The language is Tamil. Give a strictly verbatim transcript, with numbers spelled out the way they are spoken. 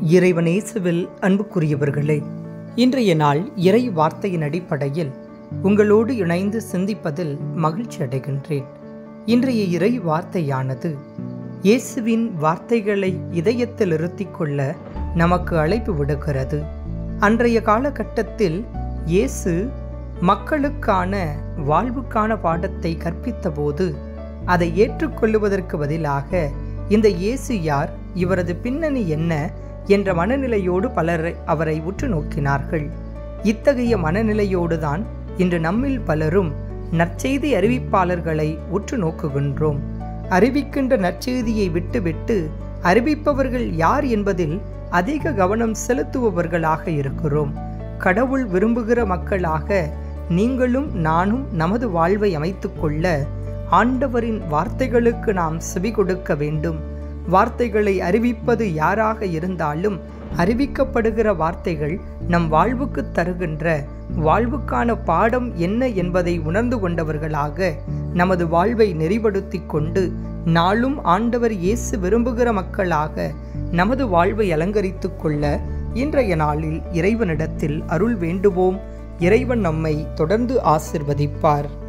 இறைவனேசுவில் அன்புக்குரியவர்களே, இன்றைய நாள் இறை வார்த்தையின் அடிப்படையில் உங்களோடு இணைந்து சிந்திப்பதில் மகிழ்ச்சி அடைகின்றேன். இன்றைய இறை வார்த்தையானது இயேசுவின் வார்த்தைகளை இதயத்தில் இருத்திக் கொள்ள நமக்கு அழைப்பு விடுகிறது. அன்றைய காலகட்டத்தில் இயேசு மக்களுக்கான வாழ்வுக்கான பாடத்தை கற்பித்த போது அதை ஏற்றுக்கொள்ளுவதற்கு பதிலாக இந்த இயேசு யார், இவரது பின்னணி என்ன என்ற மனநிலையோடு பலர் அவரை உற்று நோக்கினார்கள். இத்தகைய மனநிலையோடுதான் இன்று நம்மில் பலரும் நற்செய்தி அறிவிப்பாளர்களை உற்று நோக்குகின்றோம். அறிவிக்கின்ற நற்செய்தியை விட்டுவிட்டு அறிவிப்பவர்கள் யார் என்பதில் அதிக கவனம் செலுத்துபவர்களாக இருக்கிறோம். கடவுள் விரும்புகிற மக்களாக நீங்களும் நானும் நமது வாழ்வை அமைத்துக் கொள்ள ஆண்டவரின் வார்த்தைகளுக்கு நாம் செவி கொடுக்க வேண்டும். வார்த்தைகளை அறிவிப்பது யாராக இருந்தாலும் அறிவிக்கப்படுகிற வார்த்தைகள் நம் வாழ்வுக்கு தருகின்ற வாழ்வுக்கான பாடம் என்ன என்பதை உணர்ந்து கொண்டவர்களாக நமது வாழ்வை நெறிப்படுத்தி கொண்டு நாளும் ஆண்டவர் இயேசு விரும்புகிற மக்களாக நமது வாழ்வை அலங்கரித்து கொள்ள இன்றைய நாளில் இறைவனிடத்தில் அருள் வேண்டுவோம். இறைவன் நம்மை தொடர்ந்து ஆசிர்வதிப்பார்.